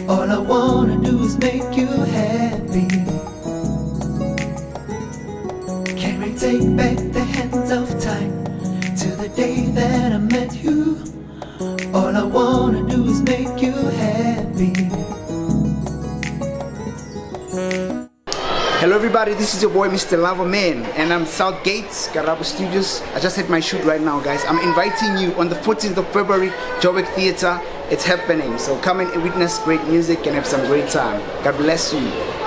All I wanna do is make you happy. Can we take back the hands of time to the day that I met you? All I wanna do is make you happy. Hello everybody, this is your boy Mr. Lava Man, and I'm South Gates, Garabo Studios. I just had my shoot right now, guys. I'm inviting you on the 14th of February, Joburg Theatre. It's happening, so come and witness great music and have some great time. God bless you.